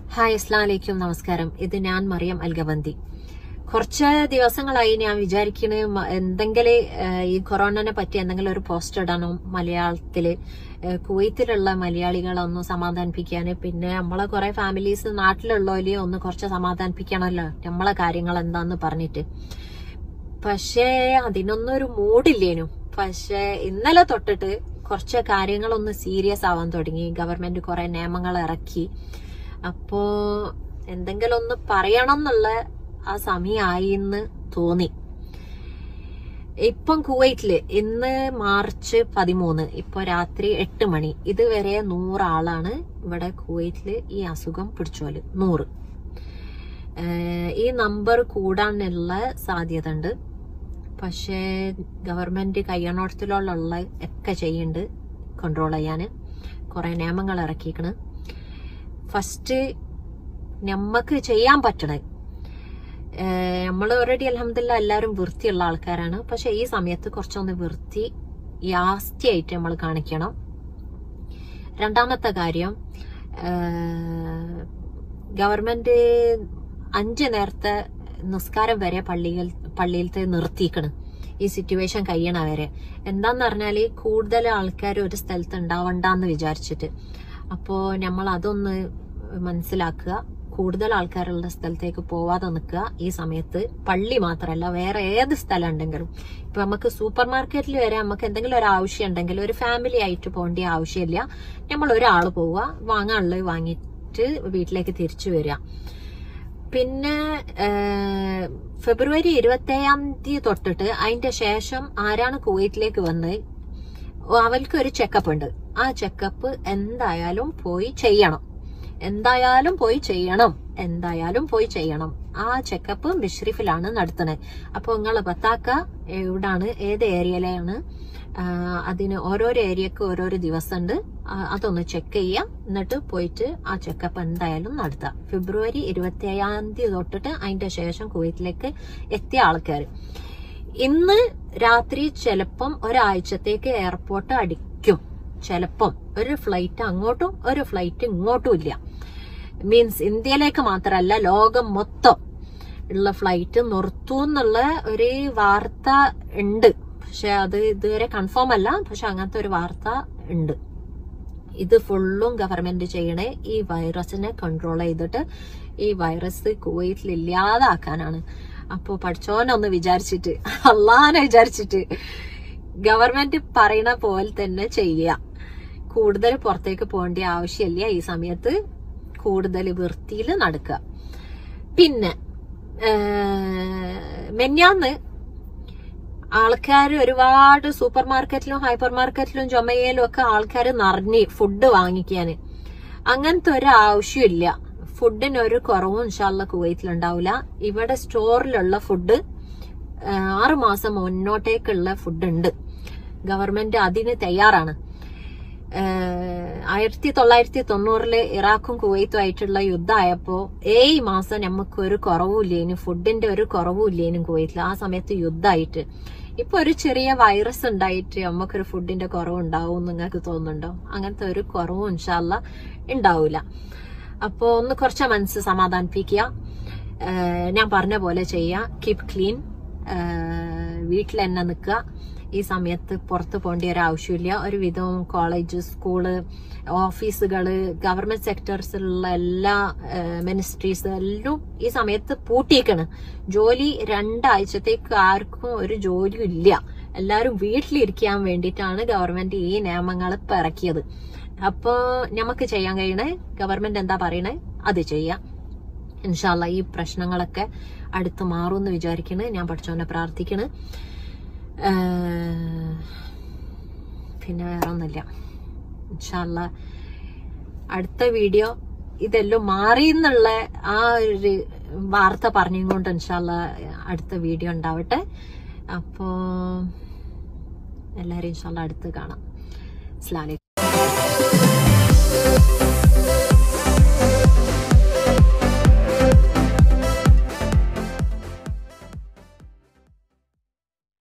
Hi അസ്സലാമു അലൈക്കും നമസ്കാരം. ഇത് ഞാൻ മറിയം അൽഗവന്തി. കുറച്ച് ദിവസങ്ങളായി ഞാൻ വിചാരിക്കണ എന്തെങ്കിലും ഈ കൊറോണനെ പറ്റി എന്തെങ്കിലും ഒരു പോസ്റ്റ് ഇടണം മലയാളത്തില്. കുവൈത്തിലുള്ള മലയാളികളെ ഒന്ന് സമാധാനിപ്പിക്കാന്, പിന്നെ നമ്മളെ കുറെ ഫാമിലീസ് നാട്ടിലുള്ളവരെ ഒന്ന് കുറച്ച് സമാധാനിപ്പിക്കണമല്ലോ നമ്മളെ കാര്യങ്ങൾ എന്താന്ന് പറഞ്ഞിട്ട്. പക്ഷേ അതിനൊന്നും ഒരു മൂഡില്ലേനു. പക്ഷെ ഇന്നലെ തൊട്ടിട്ട് കുറച്ച് കാര്യങ്ങളൊന്ന് സീരിയസ് ആവാൻ തുടങ്ങി. ഗവൺമെന്റ് കുറെ നിയമങ്ങൾ ഇറക്കി. അപ്പോ എന്തെങ്കിലും ഒന്ന് പറയണം എന്നുള്ള ആ സമയമായി എന്ന് തോന്നി. ഇപ്പം കുവൈറ്റില് ഇന്ന് മാർച്ച് 13, ഇപ്പൊ രാത്രി 8 മണി, ഇതുവരെ 100 ആളാണ് ഇവിടെ കുവൈറ്റില് ഈ അസുഖം പിടിച്ചോല്. 100. ഈ നമ്പർ കൂടാനുള്ള സാധ്യത ഉണ്ട്. പക്ഷേ ഗവൺമെന്റ് കയ്യണോടത്തിലുള്ള ഒക്കെ ചെയ്യുന്നുണ്ട് കൺട്രോൾ ചെയ്യാന്. കുറെ നിയമങ്ങൾ ഇറക്കിക്കണ്. ഫസ്റ്റ് നമ്മക്ക് ചെയ്യാൻ പറ്റണേ, നമ്മൾ ഓൾറെഡി അൽഹംദുലില്ലാ എല്ലാവരും വൃത്തിയുള്ള ആൾക്കാരാണ്. പക്ഷെ ഈ സമയത്ത് കുറച്ചൊന്ന് വൃത്തി യാസ്തിയായിട്ട് നമ്മൾ കാണിക്കണം. രണ്ടാമത്തെ കാര്യം, ഗവൺമെന്റ് 5 നേരത്തെ നിസ്കാരം വരെ പള്ളിയിലത്തെ നിർത്തിക്കണം ഈ സിറ്റുവേഷൻ കഴിയണ വരെ. എന്താന്ന് പറഞ്ഞാല് കൂടുതൽ ആൾക്കാർ ഒരു സ്ഥലത്ത് ഉണ്ടാവണ്ടെന്ന് വിചാരിച്ചിട്ട്. അപ്പോ നമ്മൾ അതൊന്ന് മനസ്സിലാക്കുക. കൂടുതൽ ആൾക്കാരുള്ള സ്ഥലത്തേക്ക് പോവാതെ നിൽക്കുക ഈ സമയത്ത്. പള്ളി മാത്രമല്ല, വേറെ ഏത് സ്ഥലം ഉണ്ടെങ്കിലും. ഇപ്പൊ നമുക്ക് സൂപ്പർ മാർക്കറ്റിൽ വരെ നമുക്ക് എന്തെങ്കിലും ഒരു ആവശ്യം ഉണ്ടെങ്കിൽ ഒരു ഫാമിലി ആയിട്ട് പോകേണ്ട ആവശ്യമില്ല. നമ്മൾ ഒരാൾ പോവുക, വാങ്ങാനുള്ളത് വാങ്ങിയിട്ട് വീട്ടിലേക്ക് തിരിച്ചു വരിക. പിന്നെ ഫെബ്രുവരി 27 തൊട്ടിട്ട് അതിന്റെ ശേഷം ആരാണ് കുവൈറ്റിലേക്ക് വന്ന് അവർക്ക് ഒരു ചെക്കപ്പ് ഉണ്ട്. ആ ചെക്കപ്പ് എന്തായാലും പോയി ചെയ്യണം. ആ ചെക്കപ്പ് ബിഷ്രിഫിലാണ് നടത്തുന്നത്. അപ്പൊ നിങ്ങൾ ബത്താക്ക എവിടാണ്, ഏത് ഏരിയയിലാണ്, അതിന് ഓരോരോ ഏരിയക്ക് ഓരോരോ ദിവസം ഉണ്ട്. അതൊന്ന് ചെക്ക് ചെയ്യാം. എന്നിട്ട് പോയിട്ട് ആ ചെക്കപ്പ് എന്തായാലും നടത്താം. ഫെബ്രുവരി 27 തൊട്ടിട്ട് അതിന്റെ ശേഷം കുവൈറ്റിലേക്ക് എത്തിയ ആൾക്കാർ ഇന്ന് രാത്രി ചിലപ്പം ഒരാഴ്ചത്തേക്ക് എയർപോർട്ട് അടിക്കും. ചിലപ്പം ഒരു ഫ്ലൈറ്റ് അങ്ങോട്ടും ഒരു ഫ്ലൈറ്റ് ഇങ്ങോട്ടും ഇല്ല. മീൻസ് ഇന്ത്യയിലേക്ക് മാത്രമല്ല, ലോകം മൊത്തം ഉള്ള ഫ്ലൈറ്റ് നിർത്തൂന്നുള്ള ഒരു വാർത്ത ഉണ്ട്. പക്ഷെ അത് ഇതുവരെ കൺഫേം അല്ല. പക്ഷെ അങ്ങനത്തെ ഒരു വാർത്ത ഉണ്ട്. ഇത് ഫുള്ളും ഗവൺമെന്റ് ചെയ്യണേ ഈ വൈറസിനെ കൺട്രോൾ ചെയ്തിട്ട് ഈ വൈറസ് കുവൈറ്റിൽ ഇല്ലാതാക്കാനാണ്. അപ്പൊ പഠിച്ചോനൊന്ന് വിചാരിച്ചിട്ട്, അള്ളാനെ വിചാരിച്ചിട്ട് ഗവൺമെന്റ് പറയണ പോലെ തന്നെ ചെയ്യുക. കൂടുതൽ പുറത്തേക്ക് പോകേണ്ട ആവശ്യമില്ല. ഈ സമയത്ത് കൂടുതൽ വൃത്തിയിൽ നടക്കുക. പിന്നെ മെഞ്ഞാന്ന് ആൾക്കാർ ഒരുപാട് സൂപ്പർ മാർക്കറ്റിലും ഹൈപ്പർ മാർക്കറ്റിലും ജൊമയിലും ഒക്കെ ആൾക്കാർ നിറഞ്ഞ് ഫുഡ് വാങ്ങിക്കാന്. അങ്ങനത്തെ ഒരു ആവശ്യമില്ല. ഫുഡിനൊരു കുറവും ഇൻഷാല്ലാ കുവൈറ്റിലുണ്ടാവില്ല. ഇവിടെ സ്റ്റോറിലുള്ള ഫുഡ് 6 മാസം മുന്നോട്ടേക്കുള്ള ഫുഡ് ഉണ്ട്. ഗവൺമെന്റ് അതിന് തയ്യാറാണ്. 1990 ഇറാഖും കുവൈത്തും ആയിട്ടുള്ള യുദ്ധമായപ്പോ 7 മാസം നമുക്കൊരു കുറവുമില്ലേനും, ഫുഡിന്റെ ഒരു കുറവുമില്ലേനും കുവൈറ്റിൽ. ആ സമയത്ത് യുദ്ധമായിട്ട് ഇപ്പൊ ഒരു ചെറിയ വൈറസ് ഉണ്ടായിട്ട് നമുക്കൊരു ഫുഡിന്റെ കുറവുണ്ടാവും നിങ്ങൾക്ക് തോന്നുന്നുണ്ടോ? അങ്ങനത്തെ ഒരു കുറവും ഇൻഷാല്ലാ ഉണ്ടാവൂല. അപ്പൊ ഒന്ന് കുറച്ച് മനസ്സ് സമാധാനിപ്പിക്കുക. ഞാൻ പറഞ്ഞ പോലെ ചെയ്യുക. Keep clean. വീട്ടിൽ തന്നെ നിൽക്കുക. ഈ സമയത്ത് പുറത്ത് പോകേണ്ട ഒരു ആവശ്യമില്ല. ഒരുവിധം കോളേജ്, സ്കൂള്, ഓഫീസുകള്, ഗവൺമെന്റ് സെക്ടേഴ്സിലുള്ള എല്ലാ മിനിസ്ട്രീസ് എല്ലാം ഈ സമയത്ത് പൂട്ടിയേക്കാണ്. ജോലി 2 ആഴ്ചത്തേക്ക് ആർക്കും ഒരു ജോലിയും ഇല്ല. എല്ലാവരും വീട്ടിലിരിക്കാൻ വേണ്ടിയിട്ടാണ് ഗവൺമെന്റ് ഈ നിയമങ്ങൾ ഇപ്പൊ ഇറക്കിയത്. അപ്പൊ നമുക്ക് ചെയ്യാൻ കഴിയണേ, ഗവൺമെന്റ് എന്താ പറയണേ അത് ചെയ്യാം. ഇൻഷാല്ലാ ഈ പ്രശ്നങ്ങളൊക്കെ അടുത്ത് മാറുമെന്ന് വിചാരിക്കണ്. ഞാൻ പഠിച്ചോനെ പ്രാർത്ഥിക്കണ്. പിന്നെ വേറെ ഒന്നുമില്ല. ഇൻഷാല്ലാ അടുത്ത വീഡിയോ ഇതെല്ലാം മാറി എന്നുള്ള ആ ഒരു വാർത്ത പറഞ്ഞുകൊണ്ട് ഇൻഷാല്ലാ അടുത്ത വീഡിയോ ഉണ്ടാവട്ടെ. അപ്പോ എല്ലാവരും ഇൻഷാല്ലാ അടുത്ത് കാണാം. അസ്സലാമു അലൈക്കും.